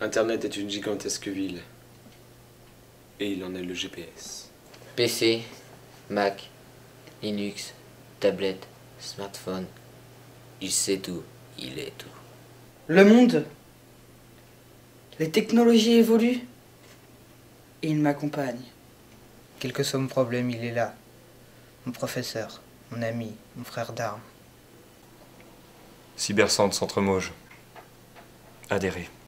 Internet est une gigantesque ville. Et il en est le GPS. PC, Mac, Linux, tablette, smartphone. Il sait tout, il est tout. Le monde, les technologies évoluent et il m'accompagne. Quel que soit mon problème, il est là. Mon professeur, mon ami, mon frère d'armes. Cybercentre Centre Mauges. Adhérez.